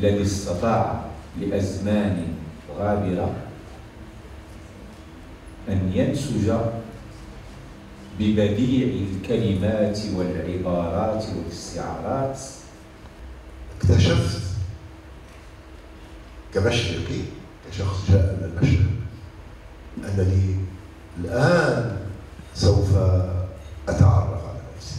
الذي استطاع لأزمان غابرة أن ينسج ببديع الكلمات والعبارات والاستعارات. اكتشفت كمشرقي، كشخص جاء من المشرق، أنني الآن سوف أتعرف على نفسي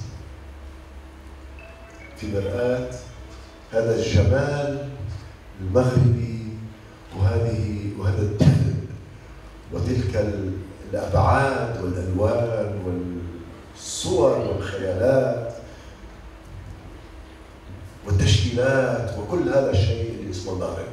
في مرآة هذا الجمال المغربي وهذا الدفء وتلك الأبعاد والألوان والصور والخيالات والتشكيلات وكل هذا الشيء اللي اسمه المغرب.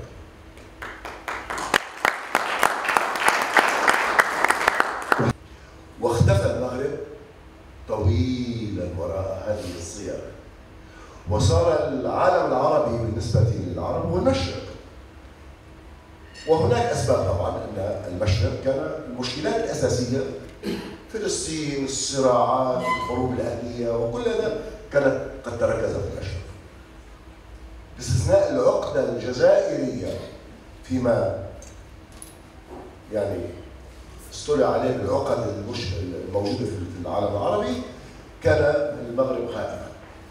واختفى المغرب طويلا وراء هذه الصيغ، وصار العالم العربي بالنسبة للعرب هو المشرق. وهناك أسباب طبعا، أن المشرق كان المشكلات الأساسية فلسطين، الصراعات، الحروب الأهلية وكل هذا كانت قد تركز في المشرق، باستثناء العقدة الجزائرية فيما يعني اصطلع عليه بالعقد الموجودة في العالم العربي. كان المغرب خائفا.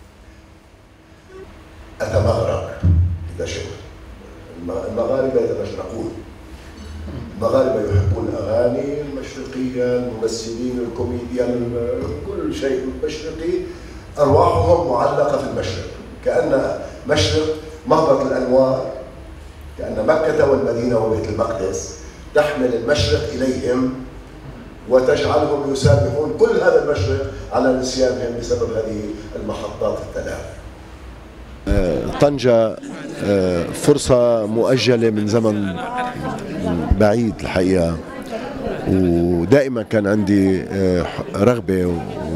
أتمغرب إذا شئت. المغاربة يتمشرقون، المغاربة يحبون الأغاني المشرقية، الممثلين، الكوميديان، كل شيء مشرقي، أرواحهم معلقة في المشرق، كأن مشرق مهبط الأنوار، كأن مكة والمدينة وبيت المقدس تحمل المشرق إليهم وتجعلهم يسابقون كل هذا المشرق على نسيانهم بسبب هذه المحطات الثلاث. طنجة فرصة مؤجلة من زمن بعيد الحقيقة، ودائما كان عندي رغبة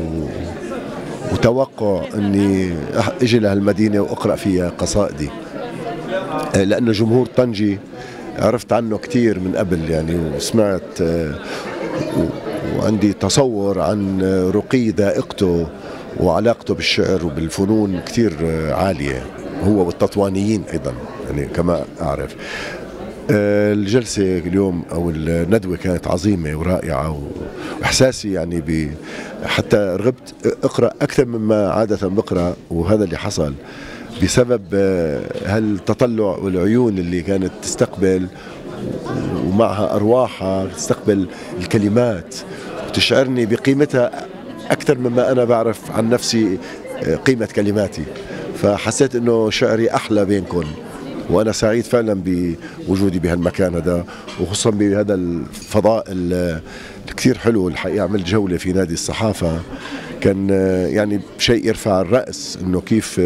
وتوقع أني أجي لهالمدينة وأقرأ فيها قصائدي، لأن جمهور طنجي عرفت عنه كثير من قبل يعني، وسمعت وعندي تصور عن رقي ذائقته وعلاقته بالشعر وبالفنون كثير عالية، هو والتطوانيين أيضا يعني كما أعرف. الجلسة اليوم أو الندوة كانت عظيمة ورائعة، وإحساسي يعني حتى رغبت أقرأ أكثر مما عادة بقرأ، وهذا اللي حصل بسبب هالتطلع والعيون اللي كانت تستقبل ومعها أرواحها تستقبل الكلمات وتشعرني بقيمتها أكثر مما أنا بعرف عن نفسي قيمة كلماتي. فحسيت أنه شعري أحلى بينكم، وأنا سعيد فعلا بوجودي بهالمكان هذا، وخصوصا بهذا الفضاء الكثير حلو. الحقيقة عملت جولة في نادي الصحافة، كان يعني شيء يرفع الرأس، أنه كيف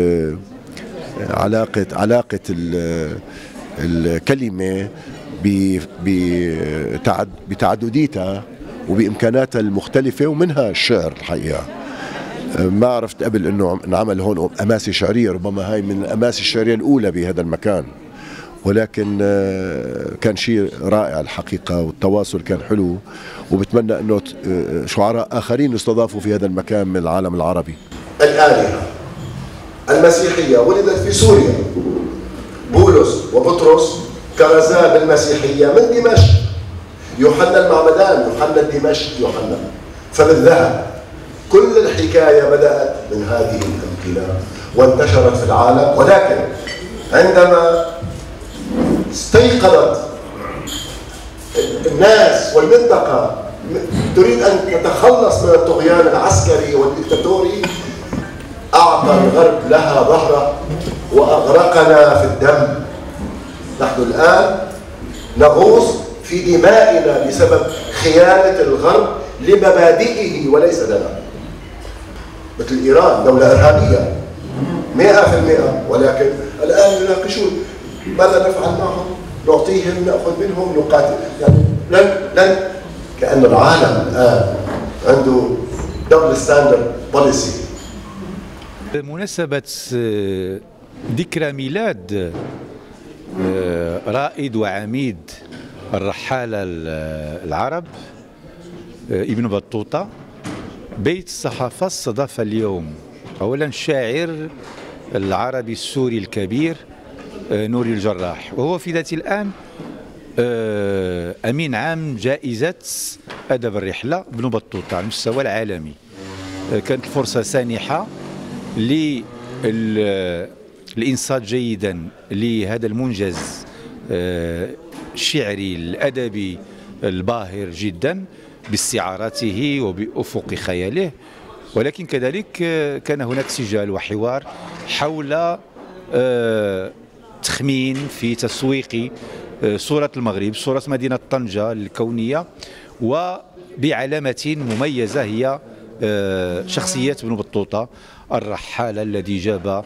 علاقة الكلمة بتعدديتها وبإمكاناتها المختلفة، ومنها الشعر. الحقيقة ما عرفت قبل أنه انعمل هون أماسي شعرية، ربما هاي من الأماسي الشعرية الأولى بهذا المكان، ولكن كان شيء رائع الحقيقة، والتواصل كان حلو، وبتمنى أنه شعراء آخرين يستضافوا في هذا المكان من العالم العربي. الآلهة المسيحية ولدت في سوريا، بولس وبطرس كرزا بالمسيحية من دمشق، يوحنا المعمدان، يوحنا دمشق، يوحنا. فبالذهب كل الحكاية بدأت من هذه الأمثلة وانتشرت في العالم، ولكن عندما استيقظت الناس والمنطقة تريد أن تتخلص من الطغيان العسكري والدكتاتوري، أعطى الغرب لها ظهره وأغرقنا في الدم. نحن الآن نغوص في دمائنا بسبب خيانة الغرب لمبادئه وليس لنا. مثل إيران دولة إرهابية 100%، ولكن الآن يناقشون ماذا نفعل معهم، نعطيهم، نأخذ منهم، نقاتل. يعني لن كأن العالم الآن عنده دبل ستاندرد بوليسي. بمناسبة ذكرى ميلاد رائد وعميد الرحالة العرب ابن بطوطة، بيت الصحافة استضاف اليوم أولا الشاعر العربي السوري الكبير نوري الجراح، وهو في ذات الآن أمين عام جائزة أدب الرحلة ابن بطوطة على المستوى العالمي. كانت الفرصة سانحة للإنصات جيدا لهذا المنجز الشعري الأدبي الباهر جدا باستعاراته وبأفق خياله، ولكن كذلك كان هناك سجال وحوار حول تخمين في تسويق صورة المغرب، صورة مدينة طنجة الكونية، وبعلامة مميزة هي شخصية ابن بطوطة الرحالة الذي جاب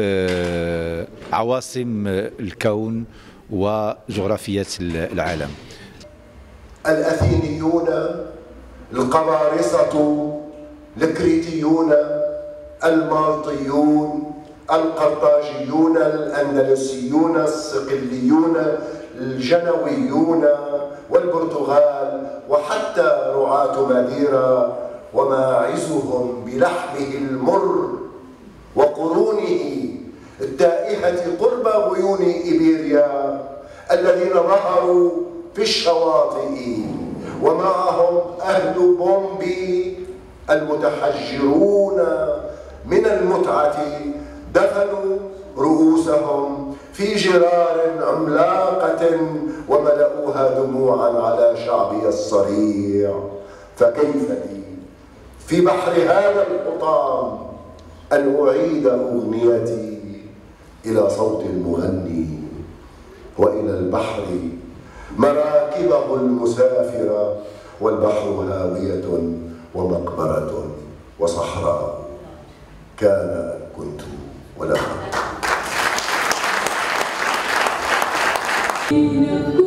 عواصم الكون وجغرافية العالم. الأثينيون، القبارصة، الكريتيون، المالطيون، القرطاجيون، الأندلسيون، الصقليون، الجنويون والبرتغال، وحتى رعاة ماديرا وماعزهم بلحمه المر وقرونه التائهة قرب غيون إيبيريا الذين ظهروا في الشواطئ، ومعهم أهل بومبي المتحجرون من المتعة دفنوا رؤوسهم في جرار عملاقة وملأوها دموعا على شعبي الصريع. فكيف لي في بحر هذا الحطام أن أعيد أغنيتي إلى صوت المغني، وإلى البحر مراكبه المسافرة، والبحر هاوية ومقبرة وصحراء، كان أن كنت ولم أكن.